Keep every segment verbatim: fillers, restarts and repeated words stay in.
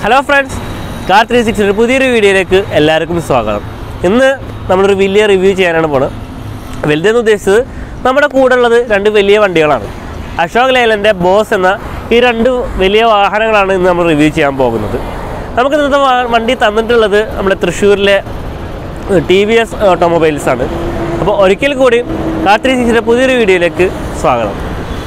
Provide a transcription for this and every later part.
Hello friends, car three സിക്സ്റ്റിയുടെ പുതിയൊരു വീഡിയോയിലേക്ക് എല്ലാവർക്കും സ്വാഗതം. ഇന്ന് നമ്മളൊരു വലിയ റിവ്യൂ ചെയ്യാനാണ് പോണത്. വലുതെന്ന് ഉദ്ദേശിച്ചത് നമ്മുടെ കൂടെ ഉള്ളത് രണ്ട് വലിയ വണ്ടികളാണ്. അശോക് ലേലൻ്റെ ബോസ് എന്ന ഈ രണ്ട് വലിയ വാഹനങ്ങളാണ് ഇന്ന് നമ്മൾ റിവ്യൂ ചെയ്യാൻ പോകുന്നത്. നമുക്ക് ഇന്നത്തെ വണ്ടി തന്നിട്ടുള്ളത് നമ്മുടെ തൃശ്ശൂരിലെ ടി വി എസ് ഓട്ടോമൊബൈൽസ് ആണ്. അപ്പോൾ ഒരിക്കൽ കൂടി കാർ ത്രീ സിക്സ്റ്റിയുടെ പുതിയൊരു വീഡിയോയിലേക്ക് സ്വാഗതം.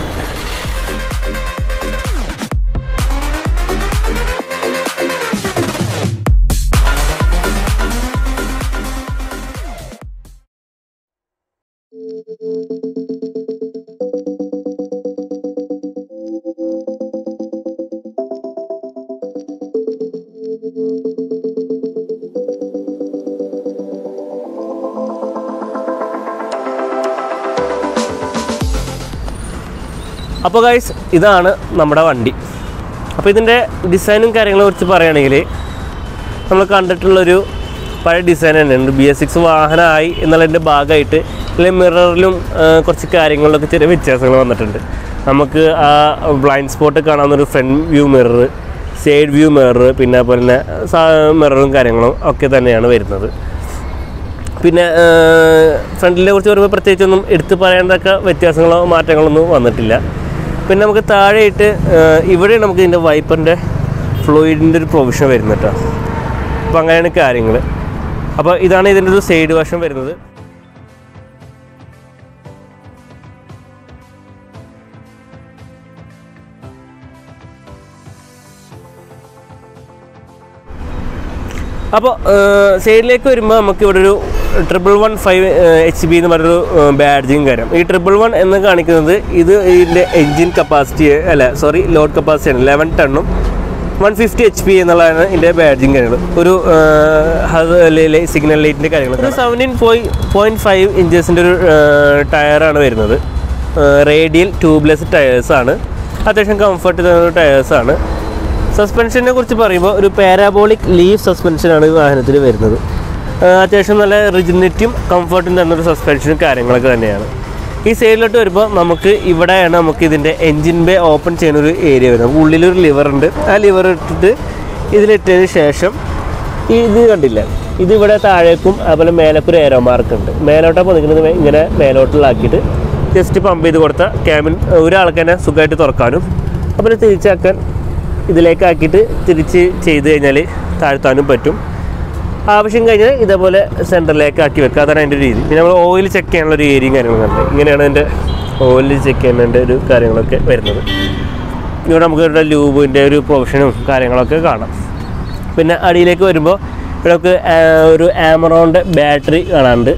അപ്പോൾ ഗൈസ്, ഇതാണ് നമ്മുടെ വണ്ടി. അപ്പോൾ ഇതിൻ്റെ ഡിസൈനും കാര്യങ്ങളെ കുറിച്ച് പറയുകയാണെങ്കിൽ നമ്മൾ കണ്ടിട്ടുള്ളൊരു പഴയ ഡിസൈൻ തന്നെയുണ്ട്. ബി എസ് സിക്സ് വാഹനമായി എന്നുള്ളതിൻ്റെ ഭാഗമായിട്ട് അല്ലെങ്കിൽ മിററിലും കുറച്ച് കാര്യങ്ങളിലൊക്കെ ചെറിയ വ്യത്യാസങ്ങൾ വന്നിട്ടുണ്ട്. നമുക്ക് ആ ബ്ലൈൻഡ് സ്പോട്ട് കാണാവുന്നൊരു front view mirror, side view mirror, പിന്നെ അതുപോലെ തന്നെ മിററും കാര്യങ്ങളും ഒക്കെ തന്നെയാണ് വരുന്നത്. പിന്നെ ഫ്രണ്ടിനെ കുറിച്ച് പറയുമ്പോൾ പ്രത്യേകിച്ചൊന്നും എടുത്ത് പറയേണ്ടതൊക്കെ വ്യത്യാസങ്ങളോ മാറ്റങ്ങളൊന്നും വന്നിട്ടില്ല. പിന്നെ നമുക്ക് താഴെയിട്ട് ഇവിടെ നമുക്ക് ഇതിൻ്റെ വൈപ്പറിൻ്റെ ഫ്ലൂയിഡിൻ്റെ ഒരു പ്രൊവിഷൻ വരുന്നത് കേട്ടോ. അപ്പോൾ അങ്ങനെയാണ് കാര്യങ്ങൾ. അപ്പോൾ ഇതാണ് ഇതിൻ്റെ ഒരു സൈഡ് വശം വരുന്നത്. അപ്പോൾ സൈഡിലേക്ക് വരുമ്പോൾ നമുക്ക് ഇവിടെ ഒരു triple one five H B എന്ന് പറഞ്ഞൊരു ബാഡ്ജിങ് കാര്യം. ഈ ട്രിപ്പിൾ വൺ എന്ന് കാണിക്കുന്നത് ഇത് ഇതിൻ്റെ എൻജിൻ കപ്പാസിറ്റി അല്ല സോറി ലോഡ് കപ്പാസിറ്റിയാണ്. ലെവൻ ടണ്ണും വൺ ഫിഫ്റ്റി എച്ച് പി എന്നുള്ളതാണ് ഇതിൻ്റെ ബാഡ്ജിങ് കാര്യങ്ങൾ. ഒരു സിഗ്നൽ ലൈറ്റിൻ്റെ കാര്യങ്ങൾ. ഒരു സെവൻറ്റീൻ പോയി പോയിൻറ്റ് ഫൈവ് ഇഞ്ചസിൻ്റെ ഒരു ടയറാണ് വരുന്നത്. റേഡിയൽ ട്യൂബ്ലെസ് ടയേഴ്സാണ്. അത്യാവശ്യം കംഫർട്ട് തരുന്ന ടയേഴ്സാണ്. സസ്പെൻഷനെ കുറിച്ച് പറയുമ്പോൾ ഒരു പാരാബോളിക് ലീഫ് സസ്പെൻഷനാണ് ഈ വാഹനത്തിൽ വരുന്നത്. അത്യാവശ്യം നല്ല റിജിഡിറ്റിയും കംഫർട്ടും തന്നൊരു സസ്പെൻഷനും കാര്യങ്ങളൊക്കെ തന്നെയാണ്. ഈ സൈഡിലോട്ട് വരുമ്പോൾ നമുക്ക് ഇവിടെയാണ് നമുക്ക് ഇതിൻ്റെ എൻജിൻ ബേ ഓപ്പൺ ചെയ്യുന്നൊരു ഏരിയ വരുന്നത്. നമുക്ക് ഉള്ളിലൊരു ലിവറുണ്ട്. ആ ലിവർ ഇട്ടിട്ട് ഇതിലിട്ടതിന് ശേഷം ഇത് കണ്ടില്ല, ഇതിവിടെ താഴേക്കും അതുപോലെ മേലേക്കൊരു ഏരോ മാർക്കുണ്ട്. മേലോട്ടാണ് നിൽക്കുന്നത്. ഇങ്ങനെ മേലോട്ടിലാക്കിയിട്ട് ജസ്റ്റ് പമ്പ് ചെയ്ത് കൊടുത്താൽ ക്യാബിൻ ഒരാൾക്ക് തന്നെ സുഖമായിട്ട് തുറക്കാനും അപ്പോൾ തിരിച്ചാക്കാൻ ഇതിലേക്കാക്കിയിട്ട് തിരിച്ച് ചെയ്ത് കഴിഞ്ഞാൽ താഴ്ത്താനും പറ്റും. ആവശ്യം കഴിഞ്ഞാൽ ഇതേപോലെ സെൻറ്ററിലേക്ക് ആക്കി വെക്കുക. അതാണ് അതിൻ്റെ രീതി. പിന്നെ നമ്മൾ ഓയിൽ ചെക്ക് ചെയ്യാനുള്ള ഒരു ഏരിയയും കാര്യങ്ങളൊക്കെ ഉണ്ട്. ഇങ്ങനെയാണ് അതിൻ്റെ ഓയിൽ ചെക്ക് ചെയ്യുന്നതിൻ്റെ ഒരു കാര്യങ്ങളൊക്കെ വരുന്നത്. ഇവിടെ നമുക്ക് ഇവിടെ ലൂബിൻ്റെ ഒരു പ്രൊവിഷനും കാര്യങ്ങളൊക്കെ കാണാം. പിന്നെ അടിയിലേക്ക് വരുമ്പോൾ ഇവിടെ നമുക്ക് ഒരു ആമറോണിൻ്റെ ബാറ്ററി കാണാനുണ്ട്.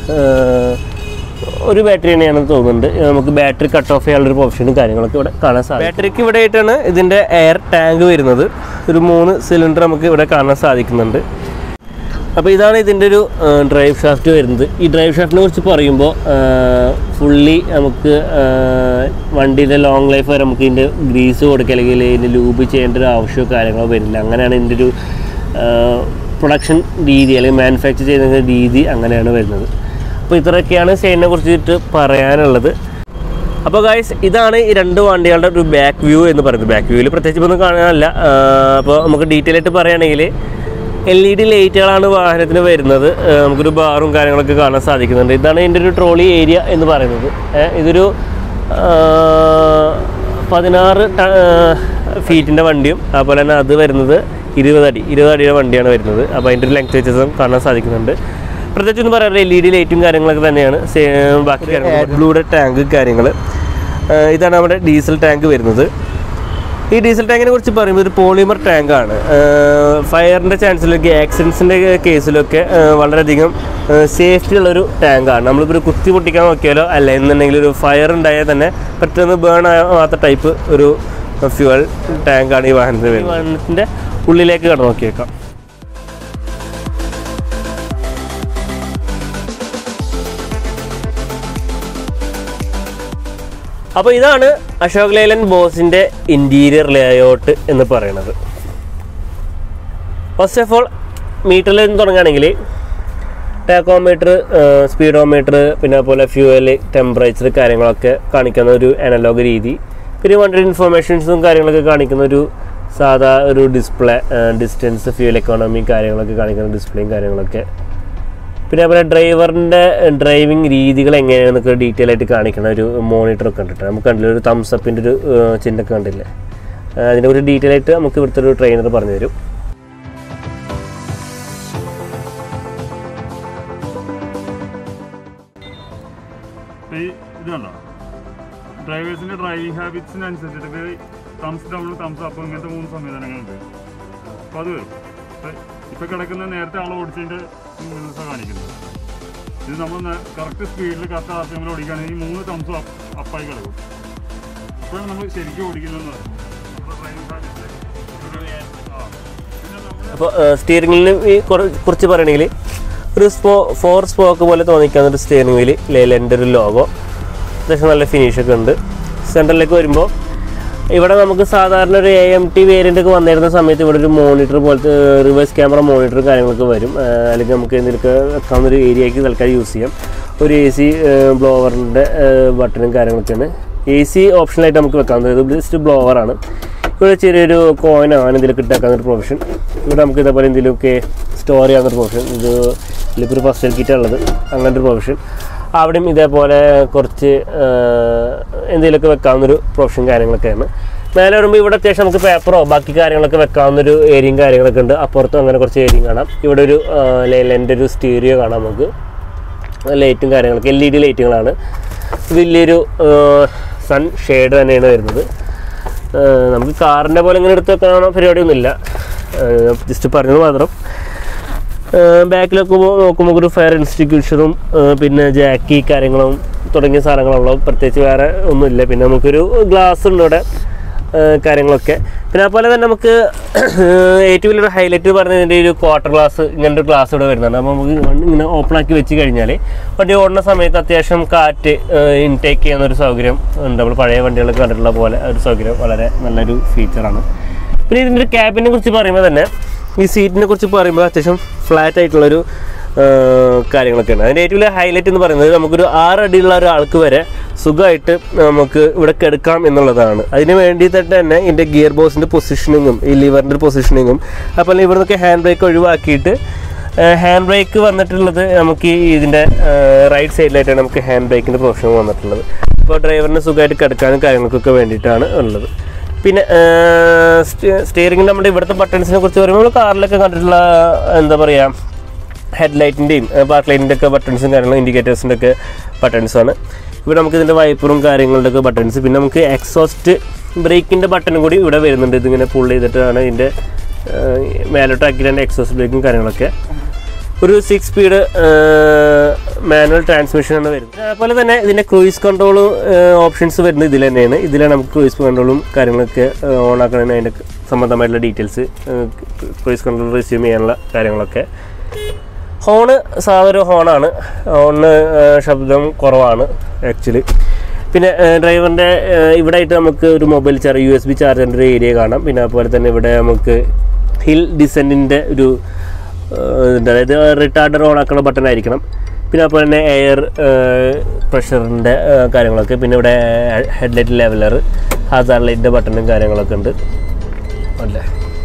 ഒരു ബാറ്ററി തന്നെയാണെന്ന് തോന്നുന്നുണ്ട്. നമുക്ക് ബാറ്ററി കട്ട് ഓഫ് ചെയ്യാനുള്ളൊരു പ്രൊവിഷനും കാര്യങ്ങളൊക്കെ ഇവിടെ കാണാൻ സാധിക്കും. ബാറ്ററിക്ക് ഇവിടെ ആയിട്ടാണ് ഇതിൻ്റെ എയർ ടാങ്ക് വരുന്നത്. ഒരു മൂന്ന് സിലിണ്ടർ നമുക്ക് ഇവിടെ കാണാൻ സാധിക്കുന്നുണ്ട്. അപ്പോൾ ഇതാണ് ഇതിൻ്റെ ഒരു ഡ്രൈവ് ഷാഫ്റ്റ് വരുന്നത്. ഈ ഡ്രൈവ് ഷാഫ്റ്റിനെ കുറിച്ച് പറയുമ്പോൾ ഫുള്ളി നമുക്ക് വണ്ടിയുടെ ലോങ് ലൈഫ് വരെ നമുക്ക് ഇതിൻ്റെ ഗ്രീസ് കൊടുക്കുക അല്ലെങ്കിൽ ഇതിൻ്റെ ലൂബ് ചെയ്യേണ്ട ഒരു ആവശ്യമോ കാര്യങ്ങളോ വരില്ല. അങ്ങനെയാണ് ഇതിൻ്റെ ഒരു പ്രൊഡക്ഷൻ രീതി അല്ലെങ്കിൽ മാനുഫാക്ചർ ചെയ്യുന്ന രീതി അങ്ങനെയാണ് വരുന്നത്. അപ്പോൾ ഇത്രയൊക്കെയാണ് സൈഡിനെ കുറിച്ചിട്ട് പറയാനുള്ളത്. അപ്പോൾ ഗൈസ്, ഇതാണ് ഈ രണ്ട് വണ്ടികളുടെ ഒരു ബാക്ക് വ്യൂ എന്ന് പറയുന്നത്. ബാക്ക് വ്യൂവിൽ പ്രത്യേകിച്ച് ഒന്നും കാണാനല്ല. അപ്പോൾ നമുക്ക് ഡീറ്റെയിൽ ആയിട്ട് പറയുകയാണെങ്കിൽ എൽ ഇ ഡി ലൈറ്റുകളാണ് വാഹനത്തിന് വരുന്നത്. നമുക്കൊരു ബാറും കാര്യങ്ങളൊക്കെ കാണാൻ സാധിക്കുന്നുണ്ട്. ഇതാണ് ഇതിൻ്റെ ഒരു ട്രോളി ഏരിയ എന്ന് പറയുന്നത്. ഇതൊരു പതിനാറ് ഫീറ്റിൻ്റെ വണ്ടിയും അതുപോലെ തന്നെ അത് വരുന്നത് ഇരുപത് അടി ഇരുപത് അടിയുടെ വണ്ടിയാണ് വരുന്നത്. അപ്പോൾ അതിൻ്റെ ഒരു ലെങ്ത് വ്യത്യാസം കാണാൻ സാധിക്കുന്നുണ്ട്. പ്രത്യേകിച്ച് ഒന്നും പറയാറില്ല. എൽ ഇ ഡി ലൈറ്റും കാര്യങ്ങളൊക്കെ തന്നെയാണ്. ബാക്കി കാര്യങ്ങൾ ബ്ലൂയുടെ ടാങ്ക് കാര്യങ്ങൾ. ഇതാണ് നമ്മുടെ ഡീസൽ ടാങ്ക് വരുന്നത്. ഈ ഡീസൽ ടാങ്കിനെ കുറിച്ച് പറയുമ്പോൾ ഒരു പോളിമർ ടാങ്കാണ്. ഫയറിൻ്റെ ചാൻസിലൊക്കെ ആക്സിഡൻസിൻ്റെ കേസിലൊക്കെ വളരെയധികം സേഫ്റ്റി ഉള്ളൊരു ടാങ്കാണ്. നമ്മളിപ്പോൾ ഒരു കുത്തി പൊട്ടിക്കാൻ നോക്കിയാലോ അല്ല എന്നുണ്ടെങ്കിൽ ഒരു ഫയർ ഉണ്ടായാൽ തന്നെ പെട്ടെന്ന് ബേൺ ആവാത്ത ടൈപ്പ് ഒരു ഫ്യൂവൽ ടാങ്കാണ് ഈ വാഹനത്തിന് വരുന്നത്. ഈ വാഹനത്തിൻ്റെ ഉള്ളിലേക്ക് കടന്നു നോക്കിയേക്കാം. അപ്പോൾ ഇതാണ് അശോക് ലേലൻഡ് ബോസിൻ്റെ ഇൻറ്റീരിയർ ലേഔട്ട് എന്ന് പറയുന്നത്. ഫസ്റ്റ് ഓഫ് ഓൾ മീറ്ററിൽ നിന്ന് തുടങ്ങുകയാണെങ്കിൽ ടാക്കോമീറ്റർ, സ്പീഡോമീറ്റർ, പിന്നെ അതുപോലെ ഫ്യൂവൽ, ടെമ്പറേച്ചർ കാര്യങ്ങളൊക്കെ കാണിക്കുന്ന ഒരു അനലോഗ് രീതി. പിന്നെ വണ്ടിയുടെ ഇൻഫോർമേഷൻസും കാര്യങ്ങളൊക്കെ കാണിക്കുന്ന ഒരു സാധാ ഒരു ഡിസ്പ്ലേ, ഡിസ്റ്റൻസ്, ഫ്യൂൽ എക്കോണമി കാര്യങ്ങളൊക്കെ കാണിക്കുന്ന ഡിസ്പ്ലേയും കാര്യങ്ങളൊക്കെ. പിന്നെ അതുപോലെ ഡ്രൈവറിൻ്റെ ഡ്രൈവിംഗ് രീതികൾ എങ്ങനെയാണെന്നൊക്കെ ഡീറ്റെയിൽ ആയിട്ട് കാണിക്കുന്ന ഒരു മോണിറ്ററൊക്കെ കണ്ടിട്ട് നമുക്ക് കണ്ടില്ല, ഒരു തംസ് അപ്പിൻ്റെ ഒരു ചിഹ്നമൊക്കെ കണ്ടില്ലേ, അതിൻ്റെ ഒരു ഡീറ്റെയിൽ ആയിട്ട് നമുക്ക് ഇവിടുത്തെ ഒരു ട്രെയിനർ പറഞ്ഞു തരും. ഇതുണ്ടോ ഡ്രൈവേഴ്സിൻ്റെ ഡ്രൈവിംഗ് ഹാബിറ്റ്സിനനുസരിച്ചിട്ട് തംസ് ഡൗൺ, തംസ് അപ്പ് ഇങ്ങനത്തെ മൂന്ന് സംവിധാനങ്ങളുണ്ട്. അപ്പോൾ അത് വരും. ഇപ്പോൾ കിടക്കുന്ന നേരത്തെ ആൾ ഓടിച്ചതിൻ്റെ ദിവസം കാണിക്കുന്നത്. ഇത് നമ്മൾ കറക്റ്റ് സ്പീഡിൽ കറക്റ്റ് ആർ പി എമ്മിൽ ഓടിക്കുകയാണെങ്കിൽ ഈ മൂന്ന് തംസും അപ്പായി കിടക്കും. അപ്പോഴാണ് നമ്മൾ ശരിക്കും ഓടിക്കുന്നതെന്ന് പറയും. അപ്പോൾ സ്റ്റിയറിംഗിൽ കുറിച്ച് പറയണമെങ്കിൽ ഒരു സ്പോ ഫോർ സ്പോക്ക് പോലെ തോന്നിക്കാവുന്ന ഒരു സ്റ്റിയറിംഗ് വീല്, ലേലൻ്റെ ഒരു ലോഗോ, അത്യാവശ്യം നല്ല ഫിനിഷൊക്കെ ഉണ്ട്. സെൻറ്ററിലേക്ക് വരുമ്പോൾ ഇവിടെ നമുക്ക് സാധാരണ ഒരു എ എം ടി വേരിയൻ്റ് ഒക്കെ വന്നിരുന്ന സമയത്ത് ഇവിടെ ഒരു മോണിറ്റർ പോലത്തെ റിവേഴ്സ് ക്യാമറ മോണിറ്റർ കാര്യങ്ങളൊക്കെ വരും. അല്ലെങ്കിൽ നമുക്ക് എന്തെങ്കിലുമൊക്കെ വെക്കാവുന്ന ഒരു ഏരിയയ്ക്ക് തൽക്കാലം യൂസ് ചെയ്യാം. ഒരു എ സി ബ്ലോവറിൻ്റെ ബട്ടണും കാര്യങ്ങളൊക്കെയാണ്. എ സി ഓപ്ഷനായിട്ട് നമുക്ക് വെക്കാവുന്നത്. ഇത് ജസ്റ്റ് ബ്ലോവറാണ്. ഇവിടെ ചെറിയൊരു കോയിനോ അങ്ങനെ എന്തെങ്കിലും ഇട്ടാക്കാവുന്ന ഒരു പ്രൊവിഷൻ. ഇവിടെ നമുക്ക് ഇതേപോലെ എന്തെങ്കിലുമൊക്കെ സ്റ്റോർ ചെയ്യാവുന്നൊരു പ്രൊവിഷൻ. ഇത് ഇതിലിപ്പോൾ ഒരു ഫസ്റ്റ് എയ്ഡ് കിറ്റ് ഉള്ളത്, അങ്ങനത്തെ ഒരു പ്രൊവിഷൻ. അവിടെയും ഇതേപോലെ കുറച്ച് എന്തെങ്കിലുമൊക്കെ വെക്കാവുന്നൊരു പ്രൊവിഷൻ കാര്യങ്ങളൊക്കെയാണ്. മേലെ വരുമ്പോൾ ഇവിടെ അത്യാവശ്യം നമുക്ക് പേപ്പറോ ബാക്കി കാര്യങ്ങളൊക്കെ വെക്കാവുന്നൊരു ഏരിയയും കാര്യങ്ങളൊക്കെ ഉണ്ട്. അപ്പുറത്തും അങ്ങനെ കുറച്ച് ഏരിയയും കാണാം. ഇവിടെ ഒരു ലെൻ്റെ ഒരു സ്റ്റീരിയോ കാണാം നമുക്ക്. ലൈറ്റും കാര്യങ്ങളൊക്കെ എൽ ഇ ഡി ലൈറ്റുകളാണ്. വലിയൊരു സൺ ഷെയ്ഡ് തന്നെയാണ് വരുന്നത്. നമുക്ക് കാറിൻ്റെ പോലെ ഇങ്ങനെ എടുത്ത് വെക്കാനോ പരിപാടിയൊന്നുമില്ല, ജസ്റ്റ് പറഞ്ഞത് മാത്രം. ബാക്കിലൊക്കെ നോക്കുമ്പോൾ ഒരു ഫയർ ഇൻസ്റ്റിറ്റ്യൂഷനും പിന്നെ ജാക്കി കാര്യങ്ങളും തുടങ്ങിയ സാധനങ്ങളുള്ള, പ്രത്യേകിച്ച് വേറെ ഒന്നുമില്ല. പിന്നെ നമുക്കൊരു ഗ്ലാസ് ഉണ്ട് ഇവിടെ കാര്യങ്ങളൊക്കെ. പിന്നെ അതുപോലെ തന്നെ നമുക്ക് ഏറ്റവും വലിയൊരു ഹൈലൈറ്റ് പറഞ്ഞതിൻ്റെ ഒരു ക്വാർട്ടർ ഗ്ലാസ്, ഇങ്ങനൊരു ഗ്ലാസ് ഇവിടെ വരുന്നുണ്ട്. അപ്പോൾ നമുക്ക് ഇങ്ങനെ ഓപ്പൺ ആക്കി വെച്ച് കഴിഞ്ഞാൽ വണ്ടി ഓടുന്ന സമയത്ത് അത്യാവശ്യം കാറ്റ് ഇൻടേക്ക് ചെയ്യുന്നൊരു സൗകര്യം ഉണ്ട്. നമ്മൾ പഴയ വണ്ടികളൊക്കെ കണ്ടിട്ടുള്ള പോലെ ഒരു സൗകര്യം വളരെ നല്ലൊരു ഫീച്ചറാണ്. പിന്നെ ഇതിൻ്റെ ഒരു ക്യാബിനെ കുറിച്ച് പറയുമ്പോൾ തന്നെ ഈ സീറ്റിനെ കുറിച്ച് പറയുമ്പോൾ അത്യാവശ്യം ഫ്ലാറ്റ് ആയിട്ടുള്ളൊരു കാര്യങ്ങളൊക്കെയാണ്. അതിൻ്റെ ഏറ്റവും വലിയ ഹൈലൈറ്റ് എന്ന് പറയുന്നത് നമുക്കൊരു ആറടിയുള്ള ഒരാൾക്ക് വരെ സുഖമായിട്ട് നമുക്ക് ഇവിടെ കിടക്കാം എന്നുള്ളതാണ്. അതിന് വേണ്ടിയിട്ട് തന്നെ ഇതിൻ്റെ ഗിയർ ബോക്സിൻ്റെ പൊസിഷനിങ്ങും ഈ ലിവറിൻ്റെ പൊസിഷനിങ്ങും, അപ്പോൾ ഇവിടെ നിന്നൊക്കെ ഹാൻഡ് ബ്രേക്ക് ഒഴിവാക്കിയിട്ട് ഹാൻഡ് ബ്രേക്ക് വന്നിട്ടുള്ളത് നമുക്ക് ഇതിൻ്റെ റൈറ്റ് സൈഡിലായിട്ടാണ് നമുക്ക് ഹാൻഡ് ബ്രേക്കിൻ്റെ പ്രൊവിഷൻ വന്നിട്ടുള്ളത്. അപ്പോൾ ഡ്രൈവറിന് സുഖമായിട്ട് കിടക്കാനും കാര്യങ്ങൾക്കൊക്കെ വേണ്ടിയിട്ടാണ് ഉള്ളത്. പിന്നെ സ്റ്റിയറിംഗിൽ നമ്മുടെ ഇവിടുത്തെ ബട്ടൺസിനെ കുറിച്ച് പറയുമ്പോൾ നമ്മൾ കാറിലൊക്കെ കണ്ടിട്ടുള്ള എന്താ പറയുക ഹെഡ്ലൈറ്റിൻ്റെയും പാർക്ക് ലൈറ്റിൻ്റെ ഒക്കെ ബട്ടൺസും കാര്യങ്ങളും ഇൻഡിക്കേറ്റേഴ്സിൻ്റെ ഒക്കെ ബട്ടൺസാണ്. ഇവിടെ നമുക്ക് ഇതിൻ്റെ വൈപ്പറും കാര്യങ്ങളുടെ ഒക്കെ ബട്ടൺസ്, പിന്നെ നമുക്ക് എക്സോസ്റ്റ് ബ്രേക്കിൻ്റെ ബട്ടണും കൂടി ഇവിടെ വരുന്നുണ്ട്. ഇതിങ്ങനെ പുൾ ചെയ്തിട്ടാണ് ഇതിൻ്റെ മേലോട്ടാക്കിയിട്ട് എക്സോസ്റ്റ് ബ്രേക്കും കാര്യങ്ങളൊക്കെ. ഒരു സിക്സ് സ്പീഡ് മാനുവൽ ട്രാൻസ്മിഷനാണ് വരുന്നത്. അതുപോലെ തന്നെ ഇതിൻ്റെ ക്രൂയിസ് കൺട്രോൾ ഓപ്ഷൻസ് വരുന്നത് ഇതിൽ തന്നെയാണ്. ഇതിലാണ് നമുക്ക് ക്രൂയിസ് കൺട്രോളും കാര്യങ്ങളൊക്കെ ഓൺ ആക്കണമെന്ന് അതിൻ്റെ സംബന്ധമായിട്ടുള്ള ഡീറ്റെയിൽസ്, ക്രൂയിസ് കൺട്രോൾ റിസ്യൂം ചെയ്യാനുള്ള കാര്യങ്ങളൊക്കെ. ഹോണ് സാധാരണ ഹോണാണ്, ഹോണിന് ശബ്ദം കുറവാണ് ആക്ച്വലി. പിന്നെ ഡ്രൈവറിൻ്റെ ഇവിടെ ആയിട്ട് നമുക്ക് ഒരു mobile charge, U S B ചാർജറിൻ്റെ ഒരു ഏരിയ കാണാം. പിന്നെ അതുപോലെ തന്നെ ഇവിടെ നമുക്ക് ഹിൽ ഡിസെൻറ്റിൻ്റെ ഒരു അതായത് റിട്ടാർഡർ ഓൺ ആക്കുന്ന ബട്ടൺ ആയിരിക്കണം. പിന്നെ അതുപോലെ തന്നെ എയർ പ്രഷറിൻ്റെ കാര്യങ്ങളൊക്കെ. പിന്നെ ഇവിടെ ഹെഡ്ലൈറ്റ് ലെവലർ, ഹാസാർഡ് ലൈറ്റിൻ്റെ ബട്ടണും കാര്യങ്ങളൊക്കെ ഉണ്ട് അല്ലേ.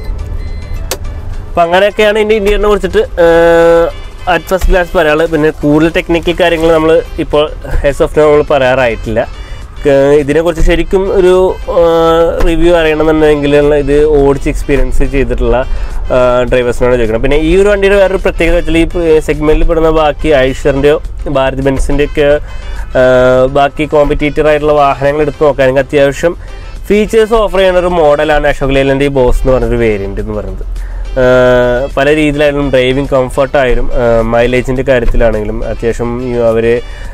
അപ്പം അങ്ങനെയൊക്കെയാണ് ഇതിൻ്റെ ഇൻറ്റീരിയറിനെ കുറിച്ചിട്ട് അറ്റ് ഫസ്റ്റ് ഗ്ലാൻസ് പറയാനുള്ളത്. പിന്നെ കൂടുതൽ ടെക്നിക്കൽ കാര്യങ്ങൾ നമ്മൾ ഇപ്പോൾ ഹെസ് ഓഫ് നമ്മൾ പറയാറായിട്ടില്ല. ഇതിനെക്കുറിച്ച് ശരിക്കും ഒരു റിവ്യൂ അറിയണമെന്നുണ്ടെങ്കിൽ ഇത് ഓടിച്ച് എക്സ്പീരിയൻസ് ചെയ്തിട്ടുള്ള ഡ്രൈവേഴ്സിനോട് ചോദിക്കണം. പിന്നെ ഈ ഒരു വണ്ടിയുടെ വേറൊരു പ്രത്യേകത വെച്ചാൽ ഈ സെഗ്മെൻറ്റിൽ പെടുന്ന ബാക്കി ഐഷറിൻ്റെയോ ഭാരത് ബെൻസിൻ്റെയൊക്കെ ബാക്കി കോമ്പറ്റീറ്റർ ആയിട്ടുള്ള വാഹനങ്ങൾ എടുത്ത് നോക്കുകയാണെങ്കിൽ അത്യാവശ്യം ഫീച്ചേഴ്സ് ഓഫർ ചെയ്യുന്ന ഒരു മോഡലാണ് അശോക് ലേലൻ്റെ ഈ ബോസ് എന്ന് പറഞ്ഞൊരു വേരിയൻ്റ് എന്ന് പറയുന്നത്. പല രീതിയിലായാലും ഡ്രൈവിംഗ് കംഫർട്ടായാലും മൈലേജിൻ്റെ കാര്യത്തിലാണെങ്കിലും അത്യാവശ്യം അവർ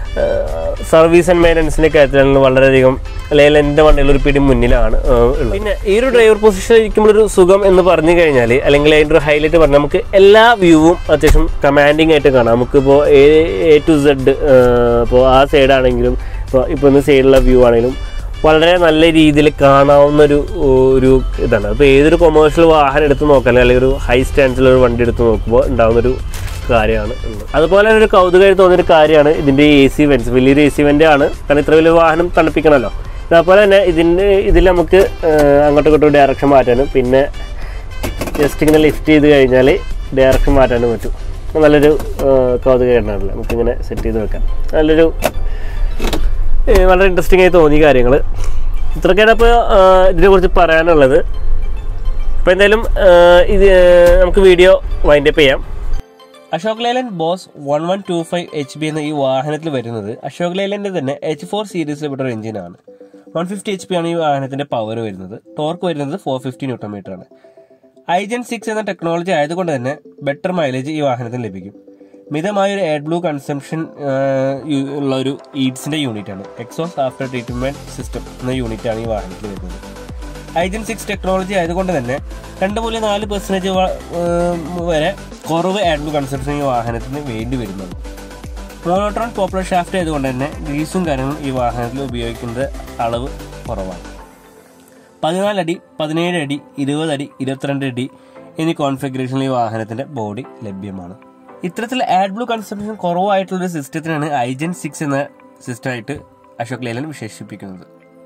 സർവീസ് ആൻഡ് മെയിൻ്റനൻസിൻ്റെ കാര്യത്തിലാണെങ്കിലും വളരെയധികം ലേലൻ്റെ വണ്ടികൾ ഒരു പിടി മുന്നിലാണ് ഉള്ളത്. പിന്നെ ഈ ഒരു ഡ്രൈവർ പൊസിഷനിൽ ഇരിക്കുമ്പോൾ ഒരു സുഖം എന്ന് പറഞ്ഞു കഴിഞ്ഞാൽ, അല്ലെങ്കിൽ അതിൻ്റെ ഒരു ഹൈലൈറ്റ് പറഞ്ഞാൽ നമുക്ക് എല്ലാ വ്യൂവും അത്യാവശ്യം കമാൻഡിങ് ആയിട്ട് കാണാം. നമുക്കിപ്പോൾ എ എ ടു സെഡ്, ഇപ്പോൾ ആ സൈഡാണെങ്കിലും ഇപ്പോൾ ഇപ്പോൾ ഇന്ന് സൈഡിലുള്ള വ്യൂ ആണെങ്കിലും വളരെ നല്ല രീതിയിൽ കാണാവുന്നൊരു ഒരു ഇതാണ്. അപ്പോൾ ഏതൊരു കൊമേഴ്ഷ്യൽ വാഹനം എടുത്ത് നോക്കാൻ അല്ലെങ്കിൽ ഒരു ഹൈ സ്റ്റാൻഡേർഡിലൊരു വണ്ടി എടുത്ത് നോക്കുമ്പോൾ ഉണ്ടാകുന്നൊരു കാര്യമാണ്. അതുപോലെ തന്നെ ഒരു കൗതുകമായി തോന്നിയൊരു കാര്യമാണ് ഇതിൻ്റെ എ സി വെൻസ്. വലിയൊരു എ സി വെൻ്റ് ആണ്, കാരണം ഇത്ര വലിയ വാഹനം തണുപ്പിക്കണമല്ലോ. അതുപോലെ തന്നെ ഇതിൻ്റെ ഇതിൽ നമുക്ക് അങ്ങോട്ടും ഇങ്ങോട്ടും ഡയറക്ഷൻ മാറ്റാനും പിന്നെ ജസ്റ്റ് ഇങ്ങനെ ലിഫ്റ്റ് ചെയ്ത് കഴിഞ്ഞാൽ ഡയറക്ഷൻ മാറ്റാനും പറ്റും. നല്ലൊരു കൗതുകമാണല്ലോ, നമുക്കിങ്ങനെ സെറ്റ് ചെയ്ത് വെക്കാം. നല്ലൊരു വളരെ ഇൻട്രസ്റ്റിംഗ് ആയി തോന്നിയ കാര്യങ്ങൾ ഇത്രയൊക്കെയാണ് ഇപ്പോൾ ഇതിനെക്കുറിച്ച് പറയാനുള്ളത്. അപ്പോൾ എന്തായാലും ഇത് നമുക്ക് വീഡിയോ വൈൻഡ് അപ്പ് ചെയ്യാം. Ashok Leyland boss one one two five H B എന്ന ഈ വാഹനത്തിൽ വരുന്നത് അശോക് ലേലൻ്റെ തന്നെ എച്ച് ഫോർ സീരീസിൽപ്പെട്ട ഒരു എഞ്ചിനാണ്. വൺ ഫിഫ്റ്റി എച്ച് പി ആണ് ഈ വാഹനത്തിൻ്റെ പവർ വരുന്നത്. ടോർക്ക് വരുന്നത് ഫോർ ഫിഫ്റ്റി ന്യൂട്ടൺ മീറ്റർ ആണ്. ഐജൻ സിക്സ് എന്ന ടെക്നോളജി ആയതുകൊണ്ട് തന്നെ ബെറ്റർ മൈലേജ് ഈ വാഹനത്തിന് ലഭിക്കും. മിതമായൊരു എയർ ബ്ലൂ കൺസംഷൻ ഉള്ള ഒരു ഈഡ്സിൻ്റെ യൂണിറ്റാണ്. എക്സോസ്റ്റ് ആഫ്റ്റർ ട്രീറ്റ്മെൻറ്റ് സിസ്റ്റം എന്ന യൂണിറ്റാണ് ഈ വാഹനത്തിൽ വരുന്നത്. ഐജൻ സിക്സ് ടെക്നോളജി ആയതുകൊണ്ട് തന്നെ രണ്ട് മുതൽ നാല് പെർസെൻറ്റേജ് വരെ കുറവ് എയർ ബ്ലൂ കൺസംഷൻ ഈ വാഹനത്തിന് വേണ്ടി വരുന്നത്. മോണോട്രോൺ പോപ്പുലർ ഷാഫ്റ്റ് ആയതുകൊണ്ട് തന്നെ ഗ്രീസും കാര്യങ്ങളും ഈ വാഹനത്തിൽ ഉപയോഗിക്കുന്നത് അളവ് കുറവാണ്. പതിനാലടി പതിനേഴ് അടി ഇരുപത് അടി ഇരുപത്തിരണ്ട് അടി എന്നീ കോൺഫിഗറേഷനിൽ ഈ വാഹനത്തിൻ്റെ ബോഡി ലഭ്യമാണ്. ഇത്തരത്തിൽ എയർ ബ്ലൂ കൺസംഷൻ കുറവായിട്ടുള്ളൊരു സിസ്റ്റത്തിനാണ് ഐജൻ സിക്സ് എന്ന സിസ്റ്റമായിട്ട് അശോക് ലേലൻഡ് വിശേഷിപ്പിക്കുന്നത്.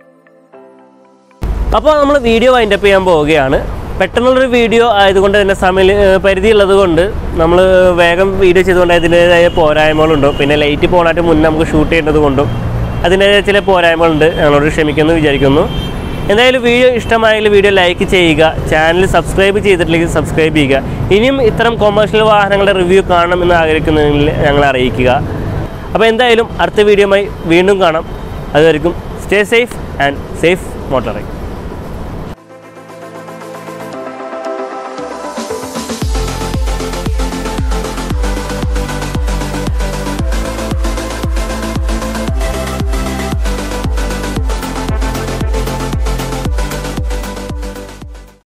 അപ്പോൾ നമ്മൾ വീഡിയോ വൈൻഡ് അപ്പ് ചെയ്യാൻ പോവുകയാണ്. പെട്ടെന്നുള്ളൊരു വീഡിയോ ആയതുകൊണ്ട് തന്നെ സമയ പരിധി ഉള്ളത് കൊണ്ട് നമ്മൾ വേഗം വീഡിയോ ചെയ്തുകൊണ്ട് അതിൻ്റേതായ പോരായ്മകളുണ്ടോ, പിന്നെ ലൈറ്റ് പോകാനായിട്ട് മുന്നേ നമുക്ക് ഷൂട്ട് ചെയ്യേണ്ടത് കൊണ്ടും അതിൻ്റേതായ ചില പോരായ്മകളുണ്ട്. ഞങ്ങളോട് ക്ഷമിക്കുമെന്ന് വിചാരിക്കുന്നു. എന്തായാലും വീഡിയോ ഇഷ്ടമായെങ്കിൽ വീഡിയോ ലൈക്ക് ചെയ്യുക. ചാനൽ സബ്സ്ക്രൈബ് ചെയ്തിട്ടില്ലെങ്കിൽ സബ്സ്ക്രൈബ് ചെയ്യുക. ഇനിയും ഇത്തരം കൊമേഴ്ഷ്യൽ വാഹനങ്ങളുടെ റിവ്യൂ കാണണമെന്ന് ആഗ്രഹിക്കുന്നതിൽ ഞങ്ങളെ അറിയിക്കുക. അപ്പോൾ എന്തായാലും അടുത്ത വീഡിയോയുമായി വീണ്ടും കാണാം. അതുവരെയും stay safe and safe motoring.